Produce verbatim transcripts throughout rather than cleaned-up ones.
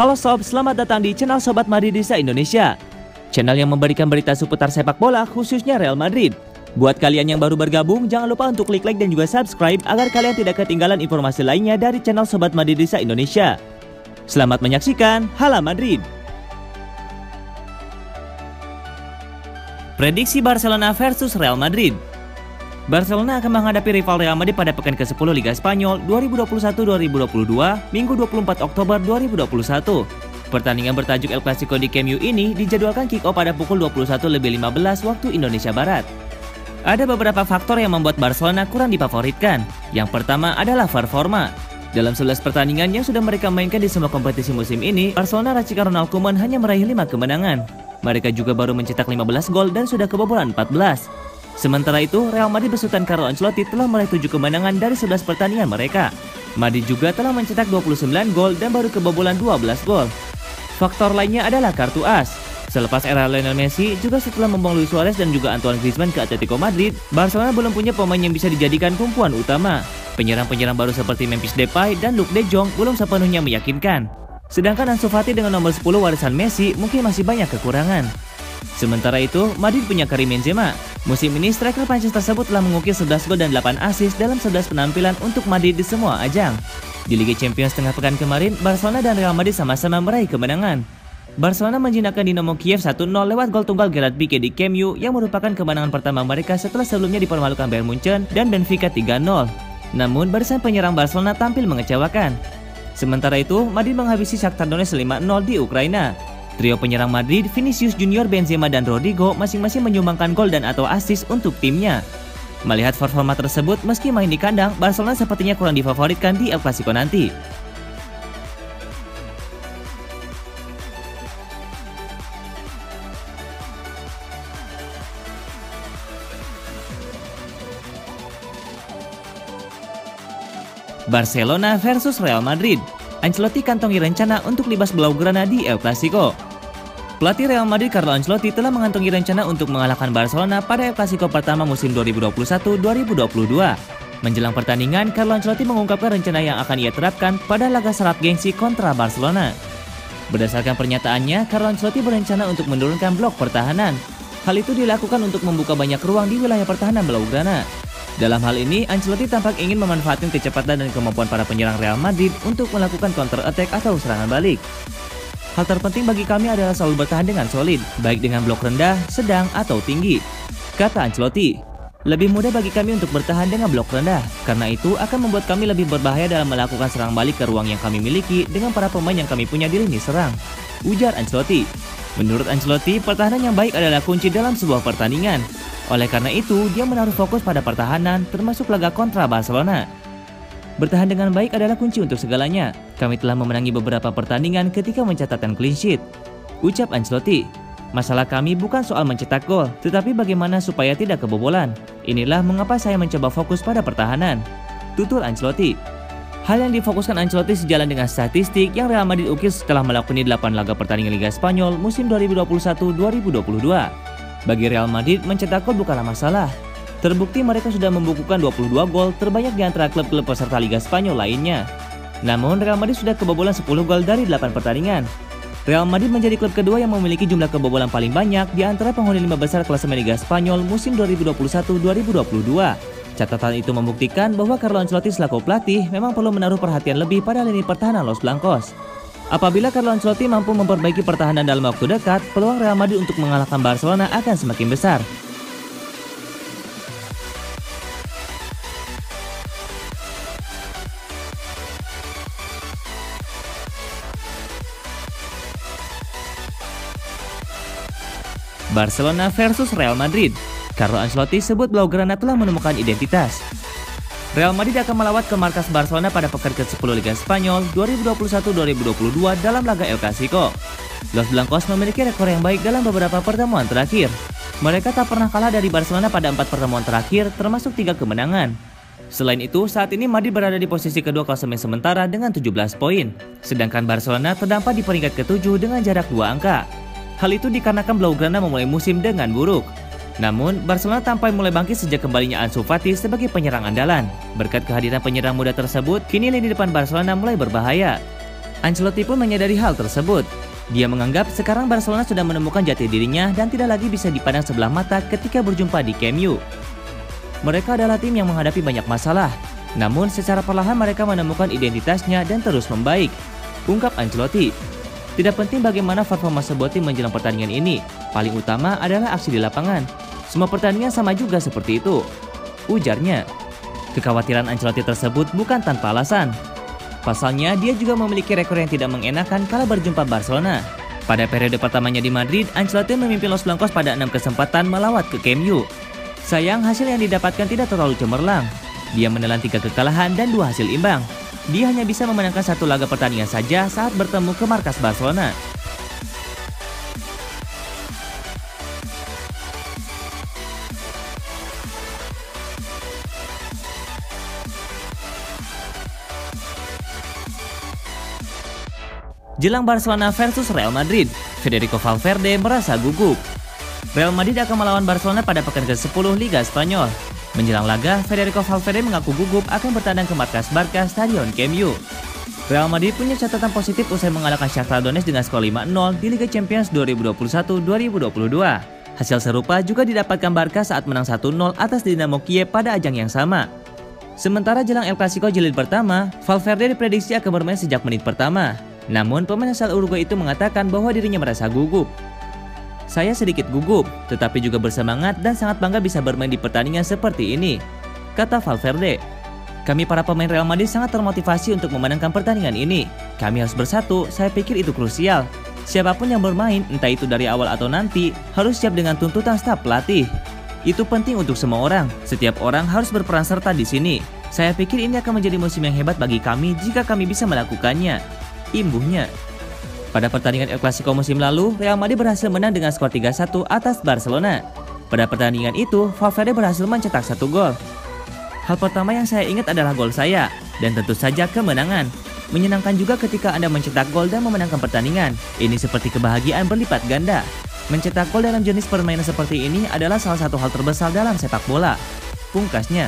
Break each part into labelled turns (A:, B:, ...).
A: Halo sob, selamat datang di channel Sobat Madridista Indonesia. Channel yang memberikan berita seputar sepak bola khususnya Real Madrid. Buat kalian yang baru bergabung, jangan lupa untuk klik like dan juga subscribe agar kalian tidak ketinggalan informasi lainnya dari channel Sobat Madridista Indonesia. Selamat menyaksikan Hala Madrid. Prediksi Barcelona versus Real Madrid. Barcelona akan menghadapi rival Real Madrid pada pekan kesepuluh Liga Spanyol dua ribu dua puluh satu dua ribu dua puluh dua, Minggu dua puluh empat Oktober dua ribu dua puluh satu. Pertandingan bertajuk El Clasico di Camp Nou ini dijadwalkan kick-off pada pukul dua puluh satu lebih lima belas waktu Indonesia Barat. Ada beberapa faktor yang membuat Barcelona kurang difavoritkan. Yang pertama adalah performa. Dalam sebelas pertandingan yang sudah mereka mainkan di semua kompetisi musim ini, Barcelona racikan Ronald Koeman hanya meraih lima kemenangan. Mereka juga baru mencetak lima belas gol dan sudah kebobolan empat belas. Sementara itu, Real Madrid besutan Carlo Ancelotti telah meraih tujuh kemenangan dari sebelas pertandingan mereka. Madrid juga telah mencetak dua puluh sembilan gol dan baru kebobolan dua belas gol. Faktor lainnya adalah kartu as. Selepas era Lionel Messi, juga setelah membuang Luis Suarez dan juga Antoine Griezmann ke Atletico Madrid, Barcelona belum punya pemain yang bisa dijadikan tumpuan utama. Penyerang-penyerang baru seperti Memphis Depay dan Luuk de Jong belum sepenuhnya meyakinkan. Sedangkan Ansu Fati dengan nomor sepuluh warisan Messi mungkin masih banyak kekurangan. Sementara itu, Madrid punya Karim Benzema. Musim ini striker Prancis tersebut telah mengukir sebelas gol dan delapan assist dalam sebelas penampilan untuk Madrid di semua ajang. Di Liga Champions tengah pekan kemarin, Barcelona dan Real Madrid sama-sama meraih kemenangan. Barcelona menjinakkan Dinamo Kiev satu nol lewat gol tunggal Gerard Pique di Camp Nou yang merupakan kemenangan pertama mereka setelah sebelumnya dipermalukan Bayern Munchen dan Benfica tiga nol. Namun, barisan penyerang Barcelona tampil mengecewakan. Sementara itu, Madrid menghabisi Shakhtar Donetsk lima nol di Ukraina. Trio penyerang Madrid, Vinicius Junior, Benzema, dan Rodrigo masing-masing menyumbangkan gol dan atau assist untuk timnya. Melihat performa tersebut, meski main di kandang, Barcelona sepertinya kurang difavoritkan di El Clasico nanti. Barcelona versus Real Madrid. Ancelotti kantongi rencana untuk libas Blaugrana di El Clasico. Pelatih Real Madrid Carlo Ancelotti telah mengantongi rencana untuk mengalahkan Barcelona pada El Clasico pertama musim dua ribu dua puluh satu dua ribu dua puluh dua. Menjelang pertandingan, Carlo Ancelotti mengungkapkan rencana yang akan ia terapkan pada laga syarat gengsi kontra Barcelona. Berdasarkan pernyataannya, Carlo Ancelotti berencana untuk menurunkan blok pertahanan. Hal itu dilakukan untuk membuka banyak ruang di wilayah pertahanan Blaugrana. Dalam hal ini, Ancelotti tampak ingin memanfaatkan kecepatan dan kemampuan para penyerang Real Madrid untuk melakukan counter attack atau serangan balik. Hal terpenting bagi kami adalah selalu bertahan dengan solid, baik dengan blok rendah, sedang, atau tinggi, kata Ancelotti. Lebih mudah bagi kami untuk bertahan dengan blok rendah, karena itu akan membuat kami lebih berbahaya dalam melakukan serang balik ke ruang yang kami miliki dengan para pemain yang kami punya di lini serang, ujar Ancelotti. Menurut Ancelotti, pertahanan yang baik adalah kunci dalam sebuah pertandingan. Oleh karena itu, dia menaruh fokus pada pertahanan, termasuk laga kontra Barcelona. Bertahan dengan baik adalah kunci untuk segalanya. Kami telah memenangi beberapa pertandingan ketika mencatatkan clean sheet, ucap Ancelotti. Masalah kami bukan soal mencetak gol, tetapi bagaimana supaya tidak kebobolan. Inilah mengapa saya mencoba fokus pada pertahanan, tutur Ancelotti. Hal yang difokuskan Ancelotti sejalan dengan statistik yang Real Madrid ukir setelah melakoni delapan laga pertandingan Liga Spanyol musim dua ribu dua puluh satu dua ribu dua puluh dua. Bagi Real Madrid, mencetak gol bukanlah masalah. Terbukti mereka sudah membukukan dua puluh dua gol, terbanyak di antara klub-klub peserta Liga Spanyol lainnya. Namun, Real Madrid sudah kebobolan sepuluh gol dari delapan pertandingan. Real Madrid menjadi klub kedua yang memiliki jumlah kebobolan paling banyak di antara penghuni lima besar klasemen Liga Spanyol musim dua ribu dua puluh satu dua ribu dua puluh dua. Catatan itu membuktikan bahwa Carlo Ancelotti selaku pelatih memang perlu menaruh perhatian lebih pada lini pertahanan Los Blancos. Apabila Carlo Ancelotti mampu memperbaiki pertahanan dalam waktu dekat, peluang Real Madrid untuk mengalahkan Barcelona akan semakin besar. Barcelona versus Real Madrid. Carlo Ancelotti sebut Blaugrana telah menemukan identitas. Real Madrid akan melawat ke markas Barcelona pada pekan kesepuluh Liga Spanyol dua ribu dua puluh satu dua ribu dua puluh dua dalam laga El Clasico. Los Blancos memiliki rekor yang baik dalam beberapa pertemuan terakhir. Mereka tak pernah kalah dari Barcelona pada empat pertemuan terakhir, termasuk tiga kemenangan. Selain itu, saat ini Madrid berada di posisi kedua klasemen sementara dengan tujuh belas poin, sedangkan Barcelona terdampar di peringkat ketujuh dengan jarak dua angka. Hal itu dikarenakan Blaugrana memulai musim dengan buruk. Namun, Barcelona tampil mulai bangkit sejak kembalinya Ansu Fati sebagai penyerang andalan. Berkat kehadiran penyerang muda tersebut, kini lini depan Barcelona mulai berbahaya. Ancelotti pun menyadari hal tersebut. Dia menganggap sekarang Barcelona sudah menemukan jati dirinya dan tidak lagi bisa dipandang sebelah mata ketika berjumpa di Camp Nou. Mereka adalah tim yang menghadapi banyak masalah, namun secara perlahan mereka menemukan identitasnya dan terus membaik, ungkap Ancelotti. Tidak penting bagaimana performa sebuah tim menjelang pertandingan ini, paling utama adalah aksi di lapangan. Semua pertandingan sama juga seperti itu, ujarnya. Kekhawatiran Ancelotti tersebut bukan tanpa alasan. Pasalnya, dia juga memiliki rekor yang tidak mengenakan kala berjumpa Barcelona. Pada periode pertamanya di Madrid, Ancelotti memimpin Los Blancos pada enam kesempatan melawat ke Camp Nou. Sayang, hasil yang didapatkan tidak terlalu cemerlang. Dia menelan tiga kekalahan dan dua hasil imbang. Dia hanya bisa memenangkan satu laga pertandingan saja saat bertemu ke markas Barcelona. Jelang Barcelona versus Real Madrid, Federico Valverde merasa gugup. Real Madrid akan melawan Barcelona pada pekan ke sepuluh Liga Spanyol. Menjelang laga, Federico Valverde mengaku gugup akan bertandang ke markas Barca Stadion Camp Nou. Real Madrid punya catatan positif usai mengalahkan Shakhtar Donetsk dengan skor lima nol di Liga Champions dua ribu dua puluh satu dua ribu dua puluh dua. Hasil serupa juga didapatkan Barca saat menang satu nol atas Dinamo Kiev pada ajang yang sama. Sementara jelang El Clasico jilid pertama, Valverde diprediksi akan bermain sejak menit pertama. Namun pemain asal Uruguay itu mengatakan bahwa dirinya merasa gugup. Saya sedikit gugup, tetapi juga bersemangat dan sangat bangga bisa bermain di pertandingan seperti ini, kata Valverde. Kami para pemain Real Madrid sangat termotivasi untuk memenangkan pertandingan ini. Kami harus bersatu, saya pikir itu krusial. Siapapun yang bermain, entah itu dari awal atau nanti, harus siap dengan tuntutan staf pelatih. Itu penting untuk semua orang, setiap orang harus berperan serta di sini. Saya pikir ini akan menjadi musim yang hebat bagi kami jika kami bisa melakukannya, imbuhnya. Pada pertandingan El Clasico musim lalu, Real Madrid berhasil menang dengan skor tiga satu atas Barcelona. Pada pertandingan itu, Valverde berhasil mencetak satu gol. Hal pertama yang saya ingat adalah gol saya, dan tentu saja kemenangan. Menyenangkan juga ketika Anda mencetak gol dan memenangkan pertandingan. Ini seperti kebahagiaan berlipat ganda. Mencetak gol dalam jenis permainan seperti ini adalah salah satu hal terbesar dalam sepak bola, pungkasnya.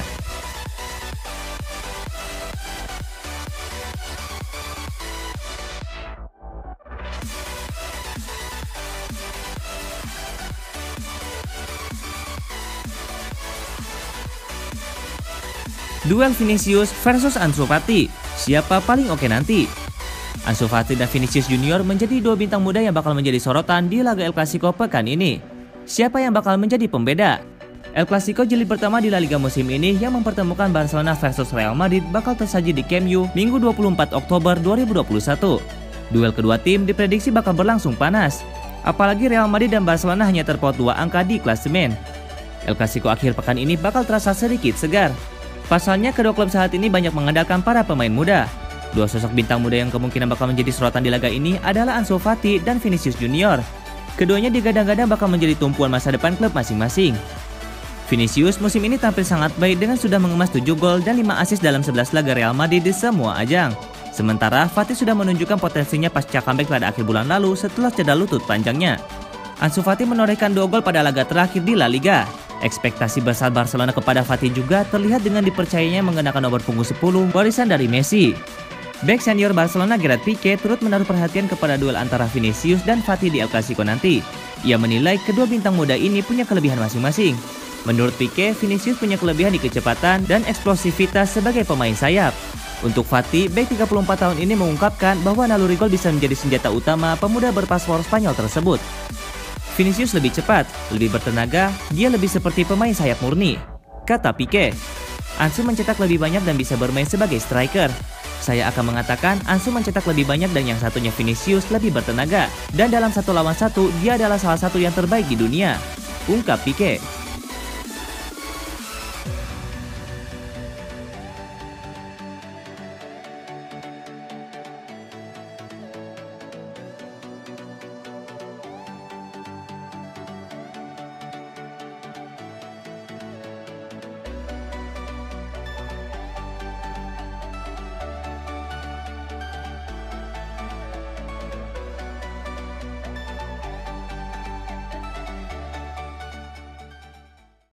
A: Duel Vinicius versus Ansu Fati, siapa paling oke nanti? Ansu Fati dan Vinicius Junior menjadi dua bintang muda yang bakal menjadi sorotan di laga El Clasico pekan ini. Siapa yang bakal menjadi pembeda? El Clasico jilid pertama di La Liga musim ini yang mempertemukan Barcelona versus Real Madrid bakal tersaji di Camp Nou Minggu dua puluh empat Oktober dua ribu dua puluh satu. Duel kedua tim diprediksi bakal berlangsung panas. Apalagi Real Madrid dan Barcelona hanya terpaut dua angka di klasemen. El Clasico akhir pekan ini bakal terasa sedikit segar. Pasalnya kedua klub saat ini banyak mengandalkan para pemain muda. Dua sosok bintang muda yang kemungkinan bakal menjadi sorotan di laga ini adalah Ansu Fati dan Vinicius Junior. Keduanya digadang-gadang bakal menjadi tumpuan masa depan klub masing-masing. Vinicius musim ini tampil sangat baik dengan sudah mengemas tujuh gol dan lima assist dalam sebelas laga Real Madrid di semua ajang. Sementara Fati sudah menunjukkan potensinya pasca comeback pada akhir bulan lalu setelah cedera lutut panjangnya. Ansu Fati menorehkan dua gol pada laga terakhir di La Liga. Ekspektasi besar Barcelona kepada Fati juga terlihat dengan dipercayanya mengenakan nomor punggung sepuluh warisan dari Messi. Bek senior Barcelona Gerard Piqué turut menaruh perhatian kepada duel antara Vinicius dan Fati di El Clasico nanti. Ia menilai kedua bintang muda ini punya kelebihan masing-masing. Menurut Piqué, Vinicius punya kelebihan di kecepatan dan eksplosivitas sebagai pemain sayap. Untuk Fati, bek tiga puluh empat tahun ini mengungkapkan bahwa naluri gol bisa menjadi senjata utama pemuda berpaspor Spanyol tersebut. Vinicius lebih cepat, lebih bertenaga, dia lebih seperti pemain sayap murni, kata Piqué. Ansu mencetak lebih banyak dan bisa bermain sebagai striker. Saya akan mengatakan Ansu mencetak lebih banyak dan yang satunya Vinicius lebih bertenaga. Dan dalam satu lawan satu, dia adalah salah satu yang terbaik di dunia, ungkap Piqué.